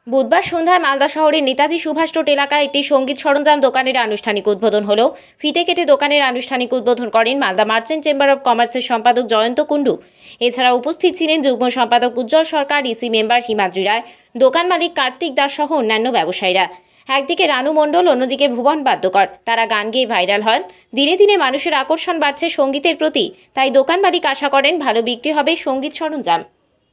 বুধবার সন্ধ্যায় মালদা শহরের নেতাজি সুভাষ রোড এলাকায় একটি সঙ্গীত সরঞ্জাম দোকানের আনুষ্ঠানিক উদ্বোধন হলো। ফিতে কেটে দোকানের আনুষ্ঠানিক উদ্বোধন করেন মালদা মার্চেন্ট চেম্বার অব কমার্সের সম্পাদক জয়ন্ত কুণ্ডু। এছাড়া উপস্থিত ছিলেন যুগ্ম সম্পাদক উজ্জ্বল সরকার, ইসি মেম্বার হিমাদ্রি রায়, দোকান মালিক কার্তিক দাস সহ অন্যান্য ব্যবসায়ীরা। একদিকে রানু মণ্ডল, অন্যদিকে ভুবন বাদ্যকর। তারা গান গেয়ে ভাইরাল হন। দিনে দিনে মানুষের আকর্ষণ বাড়ছে সঙ্গীতের প্রতি, তাই দোকান মালিক আশা করেন ভালো বিক্রি হবে সঙ্গীত সরঞ্জাম।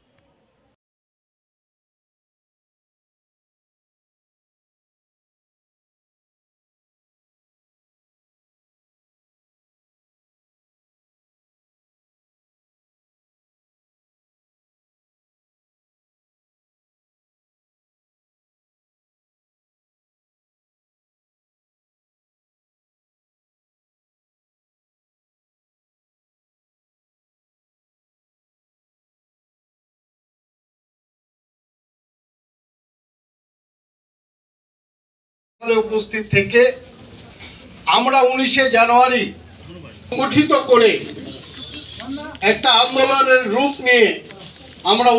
উপস্থিত থেকে আমরা 19শে জানুয়ারি সংগঠিত করে একটা আন্দোলনের রূপ নিয়ে আমরা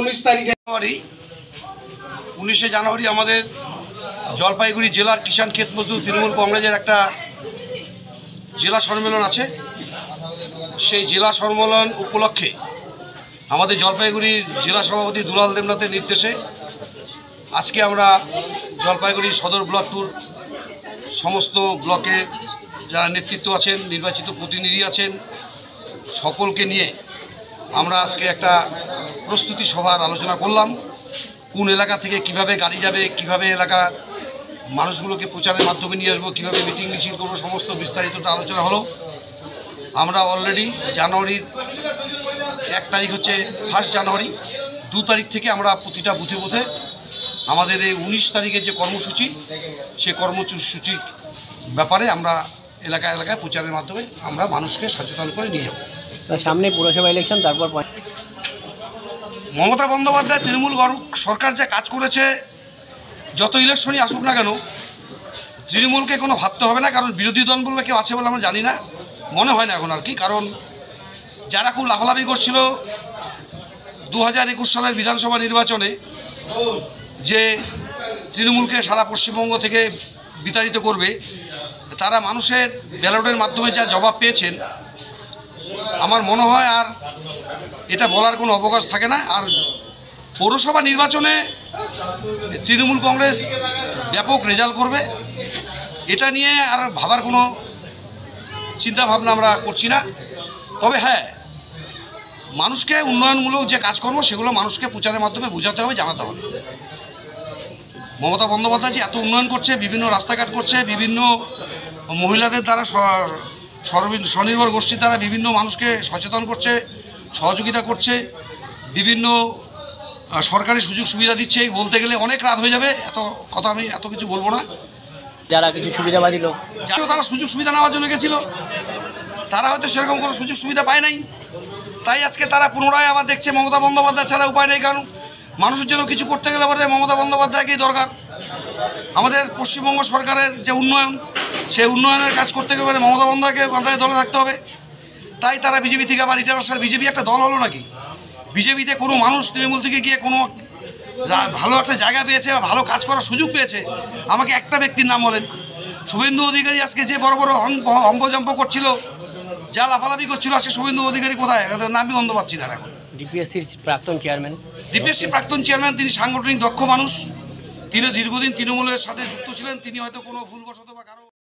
19শে জানুয়ারি আমাদের জলপাইগুড়ি জেলার কিষাণ ক্ষেত মজদুর তৃণমূল কংগ্রেসের একটা জেলা সম্মেলন আছে। সেই জেলা সম্মেলন উপলক্ষে আমাদের জলপাইগুড়ির জেলা সভাপতি দুলাল দেবনাথের নির্দেশে আজকে আমরা জলপাইগুড়ি সদর ব্লক টুর সমস্ত ব্লকে যারা নেতৃত্ব আছেন, নির্বাচিত প্রতিনিধি আছেন, সকলকে নিয়ে আমরা আজকে একটা প্রস্তুতি সভার আলোচনা করলাম। কোন এলাকা থেকে কিভাবে গাড়ি যাবে, কিভাবে এলাকার মানুষগুলোকে প্রচারের মাধ্যমে নিয়ে আসবো, কীভাবে মিটিং মিছিল করবো, সমস্ত বিস্তারিতটা আলোচনা হলো। আমরা অলরেডি জানুয়ারির 1 তারিখ হচ্ছে 1 জানুয়ারি, 2 তারিখ থেকে আমরা প্রতিটা বুথে বুথে আমাদের এই 19 তারিখের যে কর্মসূচি, সেই কর্মসূচির ব্যাপারে আমরা এলাকায় এলাকায় প্রচারের মাধ্যমে আমরা মানুষকে সচেতন করে নিয়ে যাব। সামনে পুরসভা ইলেকশন, তারপর মমতা বন্দ্যোপাধ্যায় তৃণমূল সরকার যে কাজ করেছে, যত ইলেকশনই আসুক না কেন তৃণমূলকে কোনো ভাবতে হবে না, কারণ বিরোধী দল বলে কেউ আছে বলে আমরা জানি না, মনে হয় না এখন আর কি। কারণ যারা খুব লাফালাফি করছিল 2021 সালের বিধানসভা নির্বাচনে যে তৃণমূলকে সারা পশ্চিমবঙ্গ থেকে বিতাড়িত করবে, তারা মানুষের ব্যালটের মাধ্যমে যা জবাব পেয়েছেন, আমার মনে হয় আর এটা বলার কোনো অবকাশ থাকে না। আর পৌরসভা নির্বাচনে তৃণমূল কংগ্রেস ব্যাপক রেজাল্ট করবে, এটা নিয়ে আর ভাবার কোনো চিন্তাভাবনা আমরা করছি না। তবে হ্যাঁ, মানুষকে উন্নয়নমূলক যে কাজকর্ম সেগুলো মানুষকে প্রচারের মাধ্যমে বোঝাতে হবে, জানাতে হবে। মমতা বন্দ্যোপাধ্যায় যে এত উন্নয়ন করছে, বিভিন্ন রাস্তাঘাট করছে, বিভিন্ন মহিলাদের দ্বারা স্বনির্ভর গোষ্ঠীর দ্বারা বিভিন্ন মানুষকে সচেতন করছে, সহযোগিতা করছে, বিভিন্ন সরকারি সুযোগ সুবিধা দিচ্ছে। বলতে গেলে অনেক রাত হয়ে যাবে, এত কথা আমি এত কিছু বলবো না। যারা কিছু সুবিধাবাদী লোক, যারা তারা সুযোগ সুবিধা নেওয়ার জন্য গেছিল, তারা হয়তো সেরকম কোনো সুযোগ সুবিধা পায় নাই, তাই আজকে তারা পুনরায় আবার দেখছে মমতা বন্দ্যোপাধ্যায় ছাড়া উপায় নেই। কারণ মানুষের জন্য কিছু করতে গেলে পরে মমতা বন্দ্যোপাধ্যায়কেই দরকার। আমাদের পশ্চিমবঙ্গ সরকারের যে উন্নয়ন, সেই উন্নয়নের কাজ করতে গেলে মমতা বন্দ্যোপাধ্যায় দলে থাকতে হবে। তাই তারা বিজেপি থেকে আবার রিটার্ন আসার, বিজেপি একটা দল হলো নাকি? বিজেপিতে কোনো মানুষ তৃণমূল থেকে গিয়ে কোনো ভালো একটা জায়গা পেয়েছে বা ভালো কাজ করার সুযোগ পেয়েছে? আমাকে একটা ব্যক্তির নাম বলেন। শুভেন্দু অধিকারী আজকে যে বড় বড় অম্বজম্প করছিল, যা লাফালাফি করছিল, আজকে শুভেন্দু অধিকারী কোথায়? নামই বন্ধ পাচ্ছি না এখন। ডিপিএসসির প্রাক্তন চেয়ারম্যান, তিনি সাংগঠনিক দক্ষ মানুষ, তিনি দীর্ঘদিন তৃণমূলের সাথে যুক্ত ছিলেন। তিনি হয়তো কোনো ভুলবশত বা কারো